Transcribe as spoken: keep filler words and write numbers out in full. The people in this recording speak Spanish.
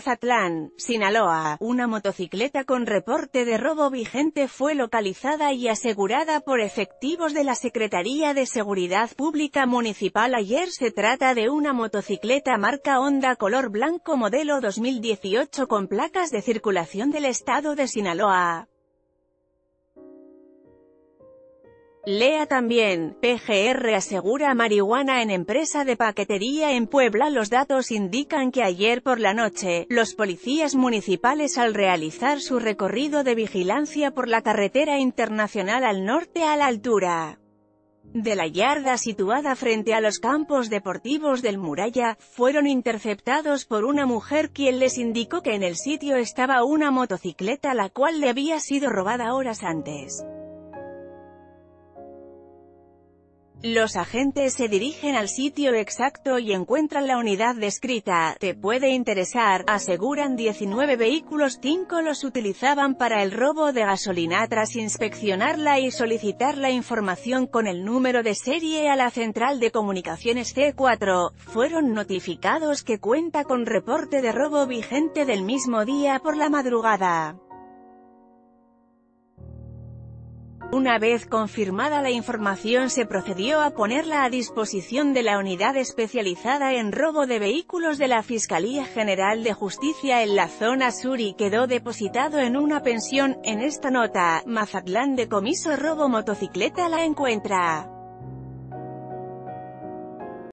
Mazatlán, Sinaloa, una motocicleta con reporte de robo vigente fue localizada y asegurada por efectivos de la Secretaría de Seguridad Pública Municipal ayer. Se trata de una motocicleta marca Honda color blanco modelo dos mil dieciocho con placas de circulación del estado de Sinaloa. Lea también, P G R asegura marihuana en empresa de paquetería en Puebla. Los datos indican que ayer por la noche, los policías municipales al realizar su recorrido de vigilancia por la carretera internacional al norte a la altura de la yarda situada frente a los campos deportivos del Muralla, fueron interceptados por una mujer quien les indicó que en el sitio estaba una motocicleta la cual le había sido robada horas antes. Los agentes se dirigen al sitio exacto y encuentran la unidad descrita. Te puede interesar, aseguran diecinueve vehículos, cinco los utilizaban para el robo de gasolina. Tras inspeccionarla y solicitar la información con el número de serie a la central de comunicaciones C cuatro, fueron notificados que cuenta con reporte de robo vigente del mismo día por la madrugada. Una vez confirmada la información se procedió a ponerla a disposición de la unidad especializada en robo de vehículos de la Fiscalía General de Justicia en la zona sur y quedó depositado en una pensión. En esta nota, Mazatlán decomiso robo motocicleta la encuentra.